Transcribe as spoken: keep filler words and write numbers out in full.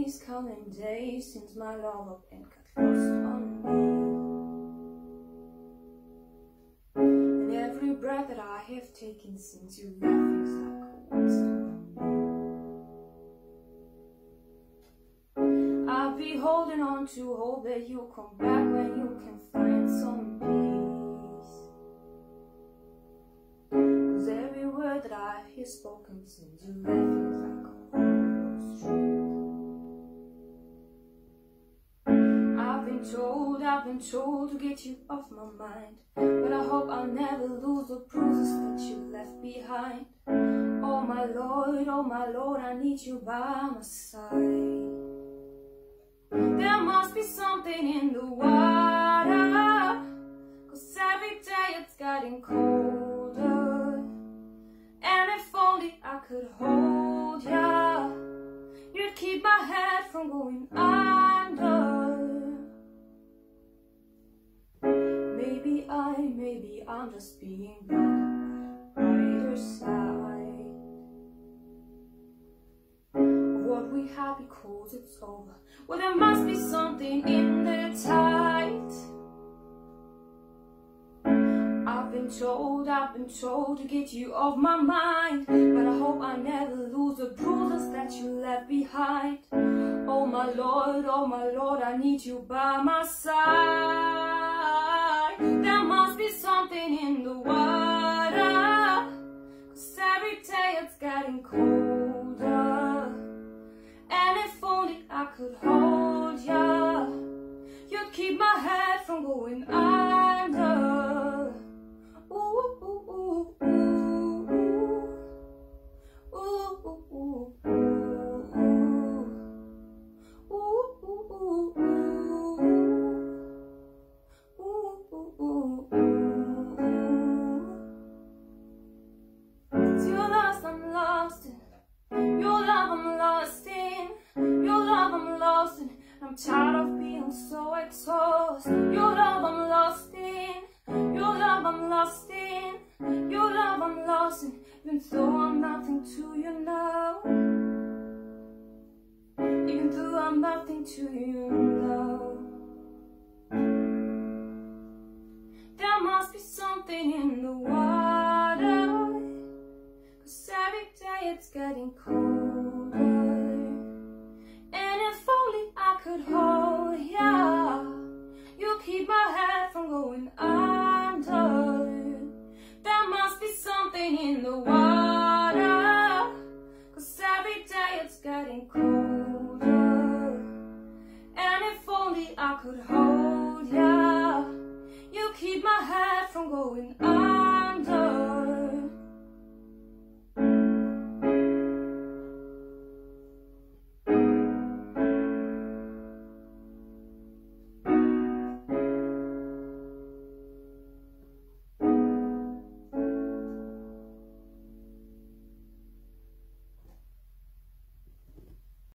these coming days since my love up and got lost on me. And every breath that I have taken since you left feels like a waste on me. I'll be holding on to hope that you'll come back when you can find some peace. Cause every word that I hear spoken since you left feels like a told, I've been told to get you off my mind, but I hope I'll never lose the bruises that you left behind. Oh my Lord, oh my Lord, I need you by my side. There must be something in the water, cause every day it's getting colder. And if only I could hold ya, you'd keep my head from going under. Maybe I, maybe I'm just being blind on either side of what we had because it's over. Well, there must be something in the tide. I've been told, I've been told to get you off my mind, but I hope I never lose the bruises that you left behind. Oh my Lord, oh my Lord, I need you by my side. There must be something in the water, cause every day it's getting colder. And if only I could hold ya, you'd keep my head from going under. Ooh, ooh, ooh, ooh, ooh, ooh, ooh, ooh. I'm tired of being so exhausted. Your love I'm lost in, your love I'm lost in, your love I'm lost in. Even though I'm nothing to you now, even though I'm nothing to you now. There must be something in the water, cause every day it's getting colder. I could hold ya, you keep my head from going under. There must be something in the water, cause every day it's getting colder. And if only I could hold ya, you keep my head from going under.